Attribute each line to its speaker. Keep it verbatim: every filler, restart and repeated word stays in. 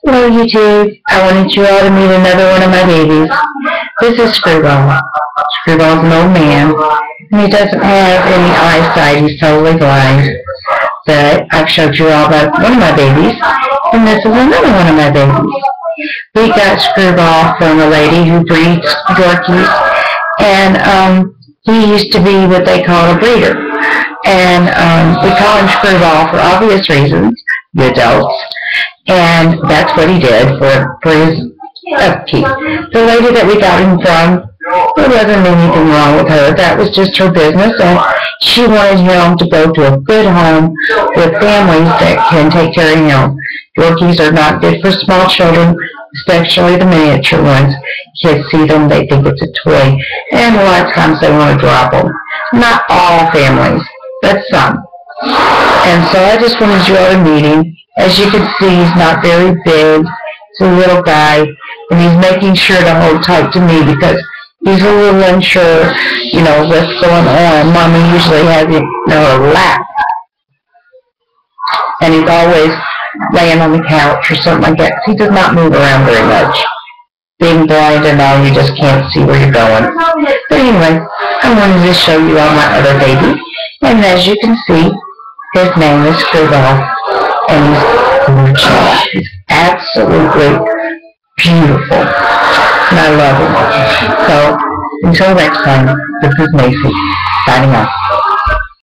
Speaker 1: Hello YouTube, I wanted you all to meet another one of my babies. This is Screwball. Screwball's an old man, and he doesn't have any eyesight, he's totally blind. But I've showed you all about one of my babies, and this is another one of my babies. We got Screwball from a lady who breeds Yorkies, and um, he used to be what they call a breeder. And um, we call him Screwball for obvious reasons, the adults. And that's what he did for, for his upkeep. The lady that we got him from, there wasn't anything wrong with her. That was just her business, and she wanted him to go to a good home with families that can take care of him. Yorkies are not good for small children, especially the miniature ones. Kids see them, they think it's a toy, and a lot of times they want to drop them. Not all families, but some. And so I just wanted you all to meet him. As you can see, he's not very big. He's a little guy, and he's making sure to hold tight to me because he's a little unsure, you know, what's going on. Mommy usually has him in her lap, and he's always laying on the couch or something like that. He does not move around very much. Being blind and all, you just can't see where you're going. But anyway, I wanted to show you all my other baby, and as you can see, his name is Screwball. And he's gorgeous. He's absolutely beautiful. And I love him. So, until next time, this is Macy, signing off.